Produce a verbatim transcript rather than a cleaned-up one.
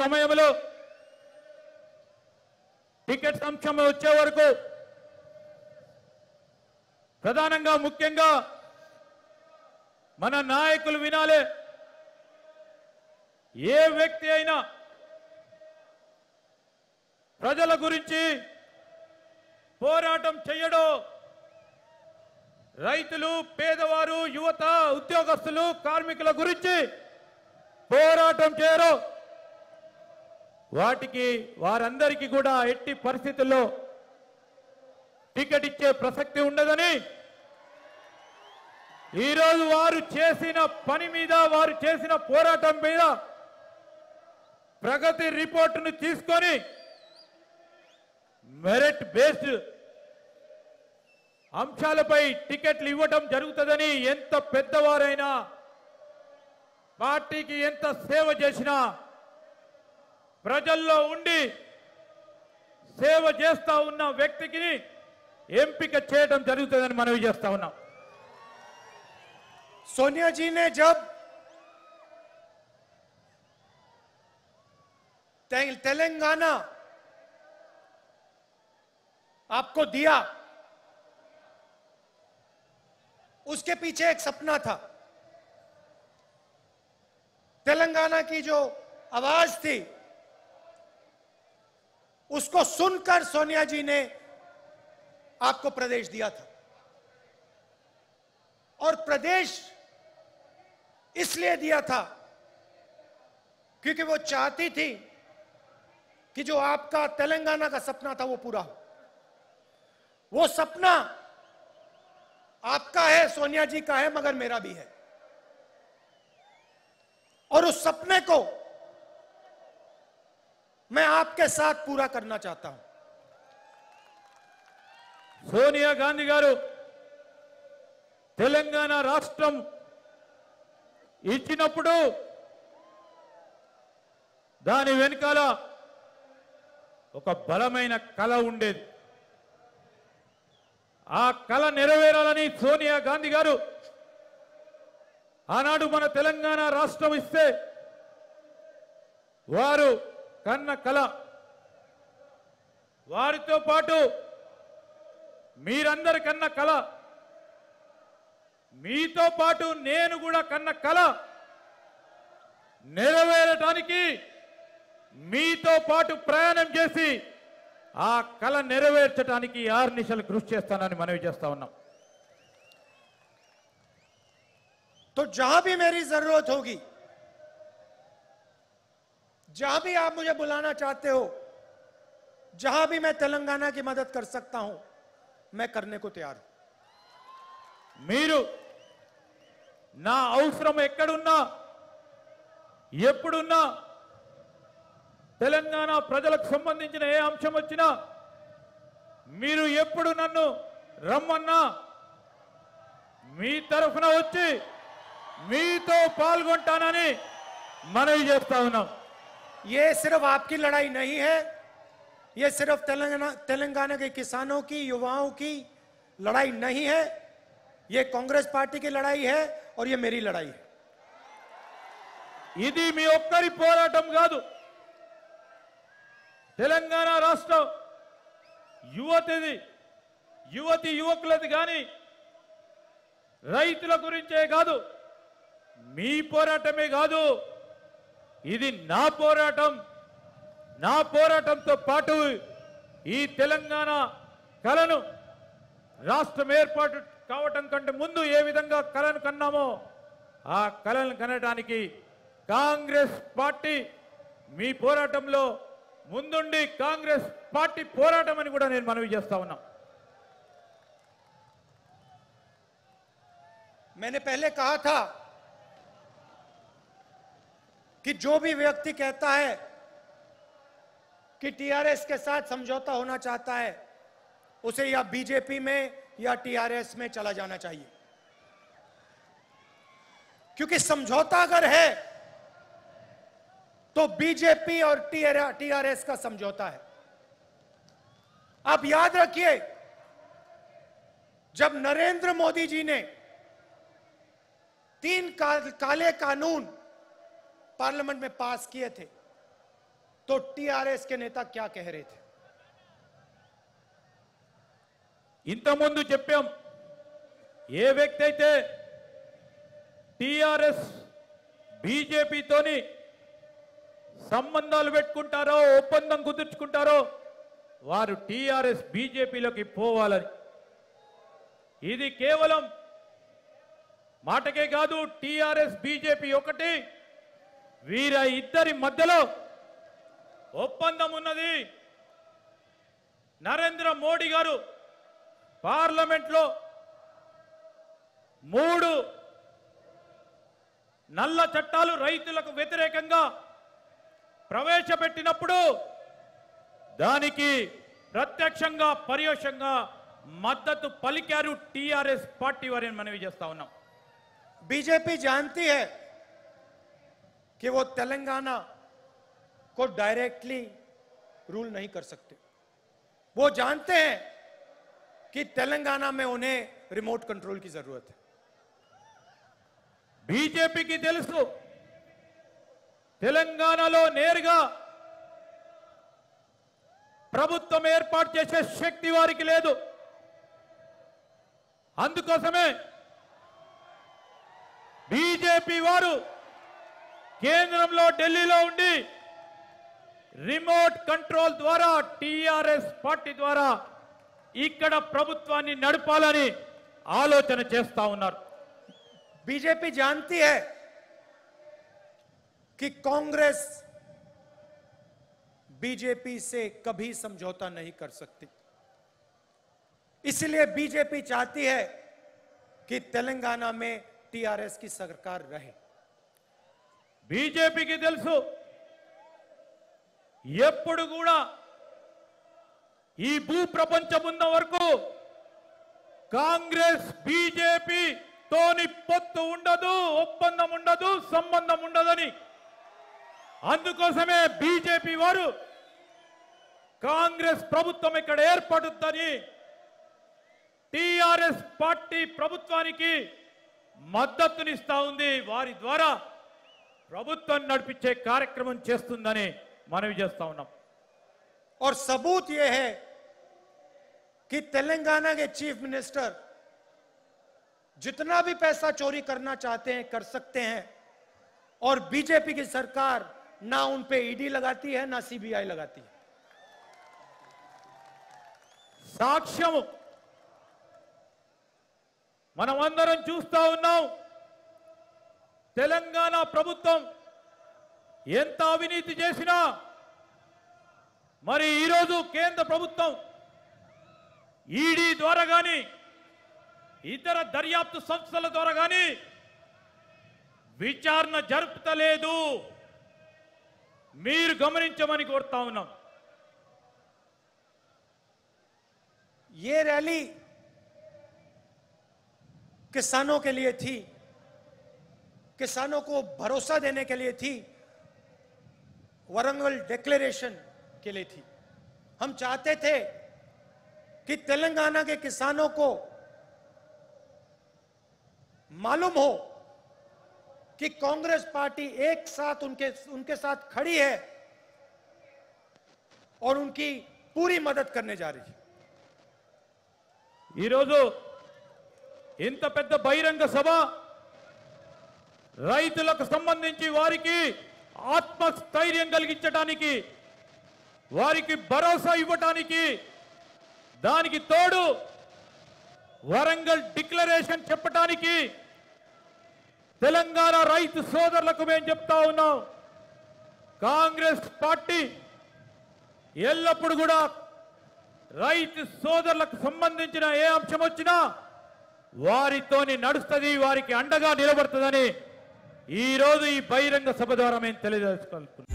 సమయంలో టికెట్ అంశం వచ్చే వరకు ప్రధానంగా ముఖ్యంగా మన నాయకులు వినాలే. ఏ వ్యక్తి అయినా ప్రజల గురించి పోరాటం చేయడో, రైతులు, పేదవారు, యువత, ఉద్యోగస్తులు, కార్మికుల గురించి పోరాటం చేయరు. వాటికి వారందరికీ కూడా ఎట్టి పరిస్థితుల్లో టికెట్ ఇచ్చే ప్రసక్తి ఉండదని ఈరోజు వారు చేసిన పని మీద, వారు చేసిన పోరాటం మీద ప్రగతి రిపోర్టును తీసుకొని మెరిట్ బేస్డ్ అంశాలపై టికెట్లు ఇవ్వడం జరుగుతుందని, ఎంత పెద్దవారైనా పార్టీకి ఎంత సేవ చేసినా ప్రజల్లో ఉండి సేవ చేస్తా ఉన్న వ్యక్తికి ఎంపిక చేయడం జరుగుతుందని మనవి చేస్తా ఉన్నాం. सोनिया जी ने जब ते, तेलंगाना आपको दिया, उसके पीछे एक सपना था। तेलंगाना की जो आवाज थी उसको सुनकर सोनिया जी ने आपको प्रदेश दिया था। और प्रदेश इसलिए दिया था क्योंकि वो चाहती थी कि जो आपका तेलंगाना का सपना था वो पूरा हो। वो सपना आपका है, सोनिया जी का है, मगर मेरा भी है। और उस सपने को मैं आपके साथ पूरा करना चाहता हूं। सोनिया गांधी गारू తెలంగాణ రాష్ట్రం ఇచ్చినప్పుడు దాని వెనకాల ఒక బలమైన కళ ఉండేది. ఆ కళ నెరవేరాలని సోనియా గాంధీ గారు ఆనాడు మన తెలంగాణ రాష్ట్రం ఇస్తే వారు కన్న కళ, వారితో పాటు మీరందరి కన్న కళ, మీతో పాటు నేను కూడా కన్న కళ నెరవేరటానికి మీతో పాటు ప్రయాణం చేసి ఆ కళ నెరవేర్చడానికి ఆరు నిమిషాలు కృషి చేస్తానని మనవి చేస్తా ఉన్నాం. तो जहां भी मेरी जरूरत होगी, जहां भी आप मुझे बुलाना चाहते हो, जहां भी मैं तेलंगाना की मदद कर सकता हूं, मैं करने को तैयार हूं. మీరు నా అవసరం ఎక్కడున్నా ఎప్పుడున్నా తెలంగాణ ప్రజలకు సంబంధించిన ఏ అంశం వచ్చినా మీరు ఎప్పుడు నన్ను రమ్మన్నా మీ తరఫున వచ్చి మీతో పాల్గొంటానని మనవి చేస్తా ఉన్నాం. ये सिर्फ आपकी लड़ाई नहीं है, ये सिर्फ तेलंगाना तेलंगाना के किसानों की, युवाओं की लड़ाई नहीं है, ये कांग्रेस पार्टी की लड़ाई है और ये मेरी लड़ाई है. ఇది మీ ఒక్కరి పోరాటం కాదు. తెలంగాణ రాష్ట్ర యువతిది, యువతి యువకులది కానీ రైతుల గురించే కాదు, మీ పోరాటమే కాదు, ఇది నా పోరాటం. నా పోరాటంతో పాటు ఈ తెలంగాణ కళను రాష్ట్రం ఏర్పాటు కావటం కంటే ముందు ఏ విధంగా కళను కన్నామో ఆ కళను కనడానికి కాంగ్రెస్ పార్టీ మీ పోరాటంలో ముందుండి కాంగ్రెస్ పార్టీ పోరాటం అని కూడా నేను మనవి చేస్తా ఉన్నా. मैंने पहले कहा था कि जो भी व्यक्ति कहता है कि टीआरएस के साथ समझौता होना चाहता है, उसे या बीजेपी में या टीआरएस में चला जाना चाहिए, क्योंकि समझौता अगर है तो बीजेपी और टीआरएस का समझौता है. आप याद रखिए, जब नरेंद्र मोदी जी ने तीन का, काले कानून पार्लियामेंट में पास किए थे, तो टीआरएस के नेता क्या कह रहे थे? ఇంతకుముందు చెప్పాం, ఏ వ్యక్తి అయితే టిఆర్ఎస్ బీజేపీతోని సంబంధాలు పెట్టుకుంటారో, ఒప్పందం కుదుర్చుకుంటారో వారు టిఆర్ఎస్ బీజేపీలోకి పోవాలని. ఇది కేవలం మాటకే కాదు, టిఆర్ఎస్ బీజేపీ ఒకటి, వీర ఇద్దరి మధ్యలో ఒప్పందం ఉన్నది. నరేంద్ర మోడీ గారు పార్లమెంట్లో మూడు నల్ల చట్టాలు రైతులకు వ్యతిరేకంగా ప్రవేశపెట్టినప్పుడు దానికి ప్రత్యక్షంగా పరోక్షంగా మద్దతు పలికారు టిఆర్ఎస్ పార్టీ వారిని మనవి చేస్తా ఉన్నాం. बीजेपी जानती है कि वो तेलंगाना को डायरेक्टली रूल नहीं कर सकते. वो जानते हैं कि तेलंगाना में उन्हें रिमोट कंट्रोल की जरूरत है. బీజేపీకి తెలుసు తెలంగాణలో నేరుగా ప్రభుత్వం ఏర్పాటు చేసే శక్తి వారికి లేదు. అందుకోసమే బీజేపీ వారు కేంద్రంలో ఢిల్లీలో ఉండి రిమోట్ కంట్రోల్ ద్వారా టిఆర్ఎస్ పార్టీ ద్వారా ఇక్కడ ప్రభుత్వాన్ని నడపాలని ఆలోచన చేస్తా ఉన్నారు. बीजेपी जानती है कि कांग्रेस बीजेपी से कभी समझौता नहीं कर सकती. इसलिए बीजेपी चाहती है कि तेलंगाना में टीआरएस की सरकार रहे. బీజేపీకి తెలుసు ఎప్పుడు కూడా ఈ భూ ప్రపంచం ఉన్న వరకు కాంగ్రెస్ బీజేపీ తోని పొత్తు ఉండదు, ఒప్పందం ఉండదు, సంబంధం ఉండదని. అందుకోసమే బీజేపీ వారు కాంగ్రెస్ ప్రభుత్వం ఇక్కడ ఏర్పడుతుందని టిఆర్ఎస్ పార్టీ ప్రభుత్వానికి మద్దతునిస్తా ఉంది. వారి ద్వారా ప్రభుత్వం నడిపించే కార్యక్రమం చేస్తుందని మనవి చేస్తా ఉన్నాం. और सबूत यह है कि तेलंगाना के चीफ मिनिस्टर जितना भी पैसा चोरी करना चाहते हैं कर सकते हैं, और बीजेपी की सरकार ना उन पे ईडी लगाती है ना सीबीआई लगाती है. సాక్ష్యము మనమందరం చూస్తా ఉన్నాం. తెలంగాణ ప్రభుత్వం ఎంత అవినీతి చేసినా మరి ఈరోజు కేంద్ర ప్రభుత్వం ఈడీ ద్వారా కానీ ఇతర దర్యాప్తు సంస్థల ద్వారా కానీ విచారణ జరుపుతలేదు. మీరు గమనించమని కోరుతా ఉన్నాం. ये रैली किसानों के लिए थी, किसानों को भरोसा देने के लिए थी, वरंगल डिक्लेरेशन के लिए थी. हम चाहते थे कि तेलंगाना के किसानों को मालूम हो कि कांग्रेस पार्टी एक साथ उनके उनके साथ खड़ी है और उनकी पूरी मदद करने जा रही है. ఈరోజు ఇంత పెద్ద బహిరంగ సభ రైతులకు సంబంధించి వారికి ఆత్మస్థైర్యం కలిగించడానికి, వారికి భరోసా ఇవ్వడానికి, దానికి తోడు వరంగల్ డిక్లరేషన్ చెప్పడానికి తెలంగాణ రైతు సోదరులకు మేము చెప్తా ఉన్నాం. కాంగ్రెస్ పార్టీ ఎల్లప్పుడు కూడా రైతు సోదరులకు సంబంధించిన ఏ అంశం వచ్చినా వారితోని నడుస్తుంది, వారికి అండగా నిలబడుతుందని ఈ రోజు ఈ బహిరంగ సభ ద్వారా మేము తెలియజేసుకుంటున్నాం.